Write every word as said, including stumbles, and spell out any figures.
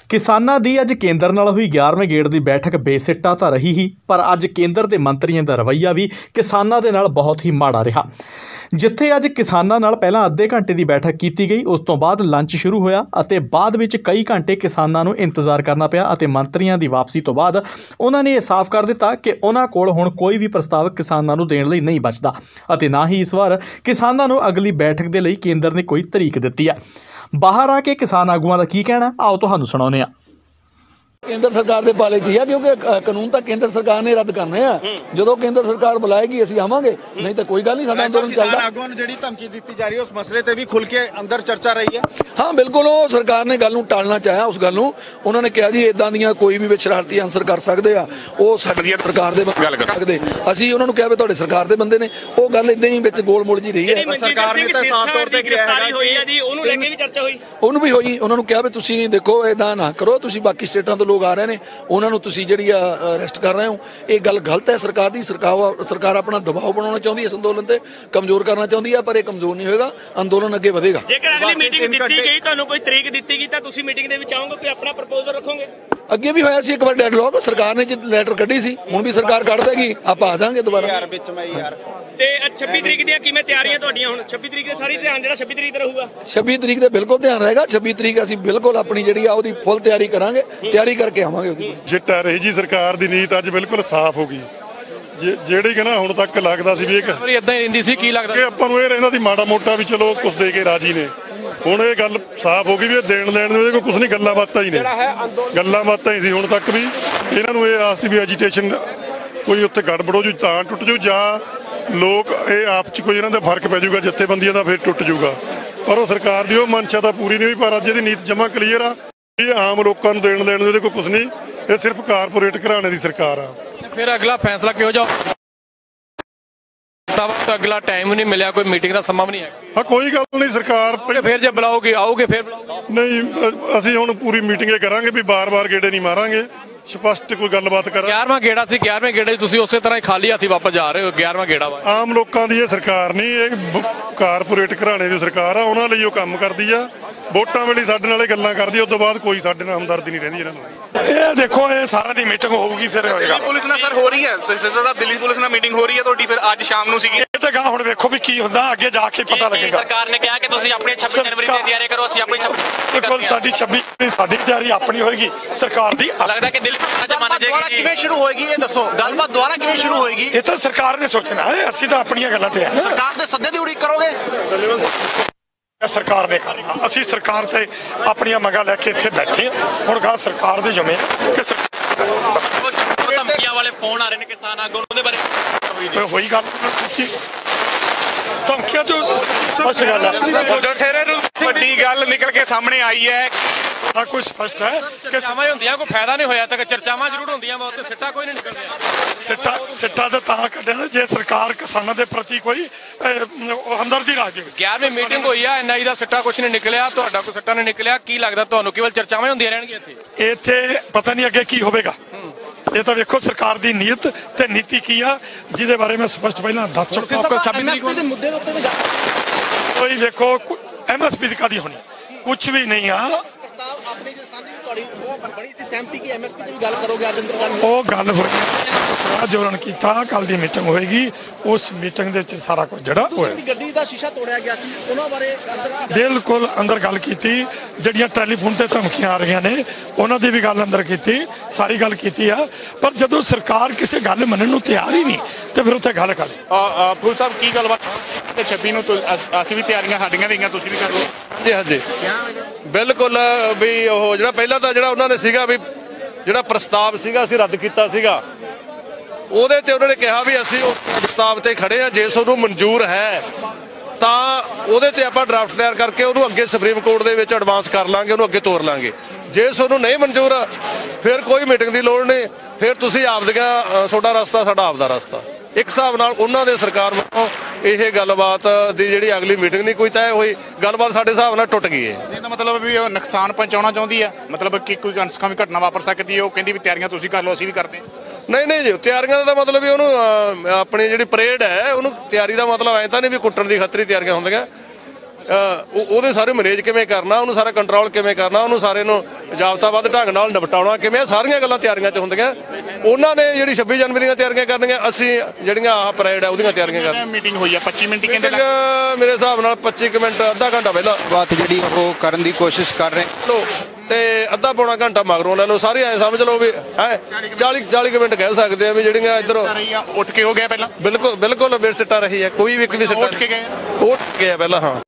ਕਿਸਾਨਾਂ ਦੀ ਅੱਜ ਕੇਂਦਰ ਨਾਲ ਹੋਈ ਗਿਆਰਵੇਂ ਗੇੜ ਦੀ ਬੈਠਕ ਬੇਸਿੱਟਾ ਤਾਂ ਰਹੀ ਹੀ, ਪਰ ਅੱਜ ਕੇਂਦਰ ਦੇ ਮੰਤਰੀਆਂ ਦਾ ਰਵੱਈਆ ਵੀ ਕਿਸਾਨਾਂ ਦੇ ਨਾਲ ਬਹੁਤ ਹੀ ਮਾੜਾ ਰਿਹਾ। ਜਿੱਥੇ ਅੱਜ ਕਿਸਾਨਾਂ ਨਾਲ ਪਹਿਲਾਂ ਅੱਧੇ ਘੰਟੇ ਦੀ ਬੈਠਕ ਕੀਤੀ ਗਈ, ਉਸ ਤੋਂ ਬਾਅਦ ਲੰਚ ਸ਼ੁਰੂ ਹੋਇਆ ਅਤੇ ਬਾਅਦ ਵਿੱਚ ਕਈ ਘੰਟੇ ਕਿਸਾਨਾਂ ਨੂੰ ਇੰਤਜ਼ਾਰ ਕਰਨਾ ਪਿਆ ਅਤੇ ਮੰਤਰੀਆਂ ਦੀ ਵਾਪਸੀ ਤੋਂ ਬਾਅਦ ਉਹਨਾਂ ਨੇ ਇਹ ਸਾਫ਼ ਕਰ ਦਿੱਤਾ ਕਿ ਉਹਨਾਂ ਕੋਲ ਹੁਣ ਕੋਈ ਵੀ ਪ੍ਰਸਤਾਵ ਕਿਸਾਨਾਂ ਨੂੰ ਦੇਣ ਲਈ ਨਹੀਂ ਬਚਦਾ ਅਤੇ ਨਾ ਹੀ ਇਸ ਵਾਰ ਕਿਸਾਨਾਂ ਨੂੰ ਅਗਲੀ ਬੈਠਕ ਦੇ ਲਈ ਕੇਂਦਰ ਨੇ ਕੋਈ ਤਰੀਕ ਦਿੱਤੀ ਹੈ। ਬਾਹਰ ਆ ਕੇ ਕਿਸਾਨ ਆਗੂਆਂ ਦਾ ਕੀ ਕਹਿਣਾ, ਆਓ ਤੁਹਾਨੂੰ ਸੁਣਾਉਂਦੇ ਹਾਂ। केंद्र सरकार के पाले च है क्योंकि कानून तो केंद्र सरकार ने रद्द करने हैं। जो केंद्र सरकार बुलाएगी असं आवांगे, नहीं तो कोई गल नहीं। अंदोलन चलदा आगुआं नूं जिहड़ी धमकी दी जा रही है उस मसले ते भी खुल के अंदर चर्चा रही है। हाँ बिल्कुल, वो सरकार ने गल नूं टालना चाहा। उस गल नूं उन्होंने कहा जी इदां दीयां कोई भी शरारती अंसर कर सकते हैं, वो साडी सरकार दे गल कर सकदे। असीं उन्हां नूं कहा भी तुहाडे सरकार दे बंदे ने, वो गल इदां ही विच गोल मोल जी रही है। सरकार ने तो साफ तौर ते किहा है कि ओनू लैके भी चर्चा होई, ओनू भी होई। उन्हां नूं कहा भी तुसीं देखो इदां ना करो, तुसीं बाकी स्टेटां तो लोग आ रहे हैं, उन्होंने तुसीं जिहड़ी अरेस्ट कर रहे हो, ये गल गलत है। सरकार दी सरकार सरकार अपना दबाव बनाना चाहती है, इस अंदोलन ते कमजोर करना चाहती है, पर यह कमजोर नहीं होगा, अंदोलन अगे बढ़ेगा। जेकर अगली मीटिंग दित्ती गई, तुहानूं कोई तरीक दित्ती गई तां तुसीं मीटिंग दे विच आओगे, कोई अपना प्रपोजल रखोगे? अगे भी होया सी एक बार डेडलॉक, सरकार ने जो लैटर कढ़ी सी, हुण भी सरकार कढ़ देगी, आपां आ जाएंगे दोबारा। यार विच मैं यार ते छब्बी तरीक ਦੀਆਂ ਕਿਵੇਂ ਤਿਆਰੀਆਂ ਤੁਹਾਡੀਆਂ? ਹੁਣ ਛੱਬੀ ਤਰੀਕ ਦੇ ਸਾਰੀ ਧਿਆਨ ਜਿਹੜਾ ਛੱਬੀ ਤਰੀਕ ਤੇ ਰਹੂਗਾ। छब्बी तरीक ਦੇ ਬਿਲਕੁਲ ਧਿਆਨ ਰਹੇਗਾ। छब्बी ਤਰੀਕ ਅਸੀਂ ਬਿਲਕੁਲ ਆਪਣੀ ਜਿਹੜੀ ਆ ਉਹਦੀ ਫੁੱਲ ਤਿਆਰੀ ਕਰਾਂਗੇ, ਤਿਆਰੀ ਕਰਕੇ ਆਵਾਂਗੇ ਉਹਦੀ। ਜਿੱਟਾ ਰਹੀ ਜੀ ਸਰਕਾਰ ਦੀ ਨੀਤ ਅੱਜ ਬਿਲਕੁਲ ਸਾਫ਼ ਹੋ ਗਈ। ਜਿਹੜੀ ਕਿ ਨਾ ਹੁਣ ਤੱਕ ਲੱਗਦਾ ਸੀ ਵੀ ਇਹ ਇਦਾਂ ਹੀ ਰਹਿੰਦੀ ਸੀ, ਕੀ ਲੱਗਦਾ ਕਿ ਆਪਾਂ ਨੂੰ ਇਹ ਰਹਿੰਦਾ ਸੀ ਮਾੜਾ ਮੋਟਾ ਵੀ ਚਲੋ ਕੁਛ ਦੇ ਕੇ ਰਾਜੀ ਨੇ। ਹੁਣ ਇਹ ਗੱਲ ਸਾਫ਼ ਹੋ ਗਈ ਵੀ ਇਹ ਦੇਣ ਲੈਣ ਦੇ ਕੋਈ ਕੁਛ ਨਹੀਂ, ਗੱਲਾਂ ਬਾਤਾਂ ਹੀ ਨੇ, ਗੱਲਾਂ ਬਾਤਾਂ ਹੀ ਸੀ ਹੁਣ ਤੱਕ ਵੀ। ਇਹਨਾਂ ਨੂੰ ਇਹ ਆਸ ਸੀ ਵੀ ਐਜੀਟੇਸ਼ਨ ਕੋਈ ਉੱਥੇ ਗੜਬੜ ਹੋ ਜੂ ਤਾਂ ਟੁੱਟ ਜੂ, ਜਾਂ ਲੋਕ ਇਹ ਆਪ 'ਚ ਕੋਈ ਇਹਨਾਂ ਦਾ ਫਰਕ ਪੈ ਜਾਊਗਾ ਜਥੇਬੰਦੀਆਂ ਦਾ, ਫਿਰ ਟੁੱਟ ਜੂਗਾ। ਪਰ ਉਹ ਸਰਕਾਰ ਦੀ ਉਹ ਮਨਸ਼ਾ ਤਾਂ ਪੂਰੀ ਨਹੀਂ ਹੋਈ। ਪਰ ਅੱਜ ਇਹਦੀ ਨੀਤ ਜਮਾ ਕਲੀਅਰ ਆ, ਇਹ ਆਮ ਲੋਕਾਂ ਨੂੰ ਦੇਣ ਲੈਣ ਦੇ ਕੋਈ ਕੁਛ ਨਹੀਂ, ਇਹ ਸਿਰਫ ਕਾਰਪੋਰੇਟ ਘਰਾਣੇ ਦੀ ਸਰਕਾਰ ਆ। ਫਿਰ ਅਗਲਾ ਫੈਸਲਾ ਕਿਹੋ ਜਿਹਾ? ਅਗਲਾ ਟਾਈਮ ਨਹੀਂ ਮਿਲਿਆ, ਕੋਈ ਮੀਟਿੰਗ ਦਾ ਸਮਾਂ ਵੀ ਨਹੀਂ ਹੈ। ਹਾਂ ਕੋਈ ਗੱਲ ਨਹੀਂ, ਸਰਕਾਰ ਫਿਰ ਜੇ ਬੁਲਾਓਗੇ ਆਓਗੇ, ਫਿਰ ਬੁਲਾਓਗੇ? ਨਹੀਂ, ਅਸੀਂ ਹੁਣ ਪੂਰੀ ਮੀਟਿੰਗ ਇਹ ਕਰਾਂਗੇ ਵੀ ਬਾਰ-ਬਾਰ ਗੇੜੇ ਨਹੀਂ ਮਾਰਾਂਗੇ, ਸਪਸ਼ਟ ਕੋਈ ਗੱਲਬਾਤ ਕਰਾਂਗੇ। ਗਿਆਰਵਾਂ ਗੇੜਾ ਸੀ, ਗਿਆਰਵੇਂ ਗੇੜੇ ਤੁਸੀਂ ਉਸੇ ਤਰ੍ਹਾਂ ਹੀ ਖਾਲੀ ਹੱਥੀ ਵਾਪਸ ਜਾ ਰਹੇ ਹੋ। ਗਿਆਰਵਾਂ ਗੇੜਾ ਵਾ ਆਮ ਲੋਕਾਂ ਦੀ ਇਹ ਸਰਕਾਰ ਨਹੀਂ, ਇਹ ਕਾਰਪੋਰੇਟ ਘਰਾਣੇ ਦੀ ਸਰਕਾਰ ਆ, ਉਹਨਾਂ ਲਈ ਉਹ ਕੰਮ ਕਰਦੀ ਆ। ਵੋਟਾਂ ਵੇਲੇ ਸਾਡੇ ਨਾਲ ਇਹ ਗੱਲਾਂ ਕਰਦੀ, ਉਸ ਤੋਂ ਬਾਅਦ ਕੋਈ ਸਾਡੇ ਨਾਲ ਹਮਦਰਦੀ ਨਹੀਂ ਰਹਿੰਦੀ ਇਹਨਾਂ ਨੂੰ। ਇਹ ਦੇਖੋ, ਇਹ ਸਾਰਿਆਂ ਦੀ ਮੀਟਿੰਗ ਹੋਊਗੀ, ਫਿਰ ਹੋਏਗਾ। ਪੁਲਿਸ ਨਾਲ ਸਰ ਹੋ ਰਹੀ ਹੈ, ਦਿੱਲੀ ਪੁਲਿਸ ਨਾਲ ਮੀਟਿੰਗ ਹੋ ਰਹੀ ਹੈ ਤੁਹਾਡੀ, ਫਿਰ ਅੱਜ ਸ਼ਾਮ ਨੂੰ ਸੀਗੀ। ਇਹ ਤਾਂ ਗਾ ਹੁਣ ਵੇਖੋ ਵੀ ਕੀ ਹੁੰਦਾ, ਅੱਗੇ ਜਾ ਕੇ ਪਤਾ ਲੱਗੇਗਾ। ਸਰਕਾਰ ਨੇ ਕਿਹਾ ਕਿ ਤੁਸੀਂ ਆਪਣੀ ਛੱਬੀ ਜਨਵਰੀ ਦੀ ਤਿਆਰੀ ਕਰੋ, ਅਸੀਂ ਆਪਣੀ ਬਿਲਕੁਲ ਸਾਡੀ ਛੱਬੀ ਸਾਡੀ ਤਿਆਰੀ ਆਪਣੀ ਹੋਏਗੀ, ਸਰਕਾਰ ਦੀ ਲੱਗਦਾ ਕਿ ਦਿੱਲੀ ਸਰਕਾਰ ਮੰਨ ਜਾਏਗੀ। ਕਿਵੇਂ ਸ਼ੁਰੂ ਹੋਏਗੀ ਇਹ ਦੱਸੋ, ਗੱਲਬਾਤ ਦੁਬਾਰਾ ਕਿਵੇਂ ਸ਼ੁਰੂ ਹੋਏਗੀ? ਇਹ ਤਾਂ ਸਰਕਾਰ ਨੇ ਸੋਚਣਾ ਹੈ, ਅਸੀਂ ਤਾਂ ਆਪਣੀਆਂ ਗੱਲਾਂ ਤੇ ਆ। ਸਰਕਾਰ ਦੇ ਸੱਦੇ ਦੀ ਉਡੀਕ ਕਰੋਗੇ? ਸਰਕਾਰ ਨੇ ਕਰਨਾ, ਅਸੀਂ ਸਰਕਾਰ ਤੇ ਆਪਣੀਆਂ ਮੰਗਾਂ ਲੈ ਕੇ ਇੱਥੇ ਬੈਠੇ। ਹੁਣ ਗਾ ਸਰਕਾਰ ਦੇ ਜੁਮੇ ਕਿ ਧਮਕੀਆਂ ਵਾਲੇ ਫੋਨ ਆ ਰਹੇ ਨੇ ਕਿਸਾਨ ਆਗੂ, ਉਹਦੇ ਬਾਰੇ ਹੋਈ ਗੱਲ ਧਮਕੀਆਂ ਤੋਂ ਸਪਸ਼ਟ ਗੱਲ ਹੈ, ਵੱਡੀ ਗੱਲ ਨਿਕਲ ਕੇ ਸਾਹਮਣੇ ਆਈ ਹੈ। ਆ ਕੁਝ ਸਪਸ਼ਟ ਹੈ ਕਿ ਚਰਚਾਵਾਂ ਹੁੰਦੀਆਂ, ਕੋਈ ਫਾਇਦਾ ਨਹੀਂ ਹੋਇਆ ਤੱਕ। ਚਰਚਾਵਾਂ ਜ਼ਰੂਰ ਹੁੰਦੀਆਂ, ਉੱਤੇ ਸਿੱਟਾ ਕੋਈ ਨਹੀਂ ਨਿਕਲਦਾ। ਸਿੱਟਾ ਸਿੱਟਾ ਤਾਂ ਤਾਂ ਕੱਢਣਾ ਜੇ ਸਰਕਾਰ ਕਿਸਾਨਾਂ ਦੇ ਪ੍ਰਤੀ ਕੋਈ ਹਮਦਰਦੀ ਰੱਖ ਦੇਵੇ। ਗਿਆਰਵੀਂ ਮੀਟਿੰਗ ਹੋਈ ਆ, ਐਨਆਈ ਦਾ ਸਿੱਟਾ ਕੁਝ ਨਹੀਂ ਨਿਕਲਿਆ, ਤੁਹਾਡਾ ਕੋਈ ਸਿੱਟਾ ਨਹੀਂ ਨਿਕਲਿਆ। ਕੀ ਲੱਗਦਾ ਤੁਹਾਨੂੰ, ਕੇਵਲ ਚਰਚਾਵਾਂ ਹੁੰਦੀਆਂ ਰਹਿਣਗੀਆਂ ਇੱਥੇ? ਇੱਥੇ ਪਤਾ ਨਹੀਂ ਅੱਗੇ ਕੀ ਹੋਵੇਗਾ। ਇਹ ਤਾਂ ਵੇਖੋ ਸਰਕਾਰ ਦੀ ਨੀਅਤ ਤੇ ਨੀਤੀ ਕੀ ਆ, ਜਿਹਦੇ ਬਾਰੇ ਮੈਂ ਸਪਸ਼ਟ ਪਹਿਲਾਂ ਦੱਸ ਚੁੱਕਾ। ਕੋਈ ਵੇਖੋ ਐਮਐਸਪੀ ਦੀ ਕਾਦੀ ਹੋਣੀ, ਕੁਝ ਵੀ ਨਹੀਂ ਆ। ਉਹ ਗੱਲ ਹੋਈ ਜੋਰਨ ਕੀਤਾ, ਕੱਲ ਦੀ ਮੀਟਿੰਗ ਹੋਏਗੀ, ਉਸ ਮੀਟਿੰਗ ਦੇ ਵਿੱਚ ਸਾਰਾ ਕੁਝ ਜਿਹੜਾ ਹੋਇਆ। ਗੱਡੀ ਦਾ ਸ਼ੀਸ਼ਾ ਤੋੜਿਆ ਗਿਆ ਸੀ, ਉਹਨਾਂ ਬਾਰੇ ਬਿਲਕੁਲ ਅੰਦਰ ਗੱਲ ਕੀਤੀ। ਜਿਹੜੀਆਂ ਟੈਲੀਫੋਨ ਤੇ ਧਮਕੀਆਂ ਆ ਰਹੀਆਂ ਨੇ ਉਹਨਾਂ ਦੀ ਵੀ ਗੱਲ ਅੰਦਰ ਕੀਤੀ, ਸਾਰੀ ਗੱਲ ਕੀਤੀ ਆ। ਪਰ ਜਦੋਂ ਸਰਕਾਰ ਕਿਸੇ ਗੱਲ ਮੰਨਣ ਨੂੰ ਤਿਆਰ ਹੀ ਨਹੀਂ ਤੇ ਫਿਰ ਉੱਥੇ ਗੱਲ ਕਰ। ਫੁੱਲ ਸਾਹਿਬ ਕੀ ਗੱਲਬਾਤ ਤੇ ਛੱਬੀ ਨੂੰ ਅਸੀਂ ਵੀ ਤਿਆਰੀਆਂ ਸਾਡੀਆਂ ਵੀ ਤੁਸੀਂ ਵੀ ਕਰ ਲਓ। ਹਾਂਜੀ ਹਾਂਜੀ ਬਿਲਕੁਲ ਵੀ ਉਹ ਜਿਹੜਾ ਪਹਿਲਾਂ ਤਾਂ ਜਿਹੜਾ ਉਹਨਾਂ ਨੇ ਸੀਗਾ ਵੀ ਜਿਹੜਾ ਪ੍ਰਸਤਾਵ ਸੀਗਾ ਅਸੀਂ ਰੱਦ ਕੀਤਾ ਸੀਗਾ, ਉਹਦੇ ਤੇ ਉਹਨਾਂ ਨੇ ਕਿਹਾ ਵੀ ਅਸੀਂ ਉਸ ਪ੍ਰਸਤਾਵ ਤੇ ਖੜੇ ਆ, ਜੇ ਤੁਹਾਨੂੰ ਮਨਜ਼ੂਰ ਹੈ ਤਾਂ ਉਹਦੇ ਤੇ ਆਪਾਂ ਡਰਾਫਟ ਤਿਆਰ ਕਰਕੇ ਉਹਨੂੰ ਅੱਗੇ ਸੁਪਰੀਮ ਕੋਰਟ ਦੇ ਵਿੱਚ ਐਡਵਾਂਸ ਕਰ ਲਾਂਗੇ, ਉਹਨੂੰ ਅੱਗੇ ਤੋਰ ਲਾਂਗੇ। ਜੇ ਤੁਹਾਨੂੰ ਨਹੀਂ ਮਨਜ਼ੂਰ ਫਿਰ ਕੋਈ ਮੀਟਿੰਗ ਦੀ ਲੋੜ ਨਹੀਂ, ਫਿਰ ਤੁਸੀਂ ਆਪਦੀਆਂ ਤੁਹਾਡਾ ਰਸਤਾ ਸਾਡਾ ਆਪਦਾ ਰਸਤਾ। ਇੱਕ ਹਿਸਾਬ ਨਾਲ ਉਹਨਾਂ ਦੇ ਸਰਕਾਰ ਵੱਲੋਂ ਇਹ ਗੱਲਬਾਤ ਦੀ ਜਿਹੜੀ ਅਗਲੀ ਮੀਟਿੰਗ ਨਹੀਂ ਕੋਈ ਤੈਅ ਹੋਈ, ਗੱਲਬਾਤ ਸਾਡੇ ਹਿਸਾਬ ਨਾਲ ਟੁੱਟ ਗਈ ਹੈ। ਇਹਦਾ ਮਤਲਬ ਵੀ ਉਹ ਨੁਕਸਾਨ ਪਹੁੰਚਾਉਣਾ ਚਾਹੁੰਦੀ ਹੈ, ਮਤਲਬ ਕਿ ਕੋਈ ਅਨਸਖਾਵੀ ਘਟਨਾ ਵਾਪਰ ਸਕਦੀ ਹੈ। ਉਹ ਕਹਿੰਦੀ ਵੀ ਤਿਆਰੀਆਂ ਤੁਸੀਂ ਕਰ ਲਓ, ਅਸੀਂ ਵੀ ਕਰਦੇ। ਨਹੀਂ ਨਹੀਂ ਜੀ, ਤਿਆਰੀਆਂ ਦਾ ਮਤਲਬ ਵੀ ਉਹਨੂੰ ਆਪਣੀ ਜਿਹੜੀ ਪਰੇਡ ਹੈ ਉਹਨੂੰ ਤਿਆਰੀ ਦਾ ਮਤਲਬ ਐਂ ਤਾਂ ਨਹੀਂ ਵੀ ਕੁੱਟਣ ਦੀ ਖਾਤਰ ਹੀ ਤਿਆਰੀਆਂ ਹੁੰਦੀਆਂ। ਅ, ਉਹ- ਉਹਦੇ ਸਾਰੇ ਮੈਨੇਜ ਕਿਵੇਂ ਕਰਨਾ, ਉਹਨੂੰ ਸਾਰਾ ਕੰਟਰੋਲ ਕਿਵੇਂ ਕਰਨਾ, ਉਹਨੂੰ ਸਾਰੇ ਨੂੰ ਜਾਬਤਾਬੱਧ ਢੰਗ ਨਾਲ ਨਿਪਟਾਉਣਾ ਕਿਵੇਂ, ਸਾਰੀਆਂ ਗੱਲਾਂ ਤਿਆਰੀਆਂ 'ਚ ਹੁੰਦੀਆਂ। ਉਹਨਾਂ ਨੇ ਜਿਹੜੀ ਛੱਬੀ ਜਨਵਰੀ ਦੀਆਂ ਤਿਆਰੀਆਂ ਕਰਨੀਆਂ, ਅਸੀਂ ਜਿਹੜੀਆਂ ਆਹ ਪਰੇਡ ਆ ਉਹਦੀਆਂ ਤਿਆਰੀਆਂ ਕਰਨੀਆਂ। ਮੀਟਿੰਗ ਹੋਈ ਆ ਪੱਚੀ ਮਿੰਟ ਕਹਿੰਦੇ ਮੀਟਿੰਗ ਮੇਰੇ ਹਿਸਾਬ ਨਾਲ ਪੱਚੀ ਕੁ ਮਿੰਟ ਅੱਧਾ ਘੰਟਾ ਪਹਿਲਾਂ ਬਾਤ ਜਿਹੜੀ ਉਹ ਕਰਨ ਦੀ ਕੋਸ਼ਿਸ਼ ਕਰ ਰਹੇ ਲੋ ਤੇ ਅੱਧਾ ਪੌਣਾ ਘੰਟਾ ਮਗਰੋਂ ਲੈ ਲਓ। ਸਾਰੇ ਐ ਸਮਝ ਲਓ ਵੀ ਹੈ ਚਾਲੀ ਚਾਲੀ ਕੁ ਮਿੰਟ ਕਹਿ ਸਕਦੇ ਆ ਵੀ ਜਿਹੜੀਆਂ ਇੱਧਰੋਂ ਉੱਠ ਕੇ ਹੋ ਗਿਆ ਪਹਿਲਾਂ। ਬਿਲਕੁਲ ਬਿਲਕੁਲ ਬੇਸਿੱਟਾ ਰਹੀ ਹੈ, ਕੋਈ ਵੀ ਇੱਕ ਵੀ ਸਿੱਟਾ ਉੱਠ ਕੇ ਗਏ ਉੱਠ ਗਿਆ ਪਹਿਲਾਂ। ਹਾਂ